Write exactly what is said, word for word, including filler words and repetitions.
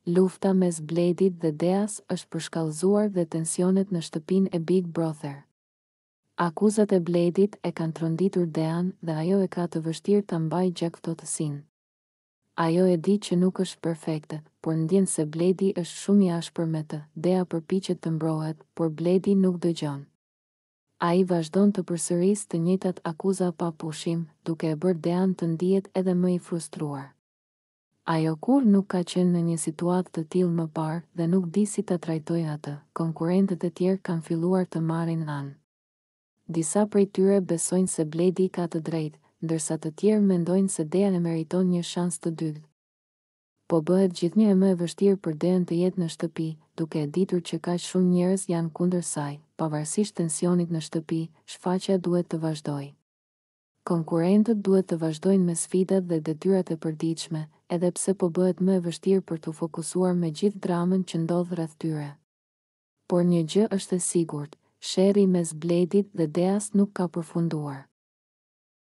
Lufta mes Bledit dhe Deas është përshkallëzuar dhe tensionet në shtëpinë e Big Brother. Akuzat e Bledit e kanë tronditur Dean dhe ajo e ka të vështirë ta mbajë gjak ftohtësinë. Ajo e di që nuk është perfekte, por ndjen se Bledi është shumë i ashpër me të. Dea përpiqet të mbrohet, por Bledi nuk dëgjon. Ai vazhdon të përsërisë të njëjtat akuza pa pushim, duke e bërë Dean të ndihet edhe më i frustruar. Ajo kur nuk ka qenë në një situatë të tillë më parë dhe nuk di si ta trajtojë atë. Konkurrentët e tjerë kanë filluar të marrin anë. Disa prej tyre besojnë se Bledi ka të drejtë, ndërsa të tjerë mendojnë se Dea e meriton një shans të dytë. Po bëhet gjithnjë e më e vështirë për Dean të jetë në shtëpi, duke e ditur që kaq shumë njerëz janë kundër saj. Pavarësisht tensionit në shtëpi, shfaqja duhet të vazhdojë. Konkurrentët duhet të vazhdojnë me sfidat dhe detyrat e përditshme, edhe pse po bëhet më e vështirë për t'u fokusuar me gjithë dramën që ndodh rreth tyre. Por një gjë është e sigurt, sherrri mes Bledit dhe Deas nuk ka përfunduar.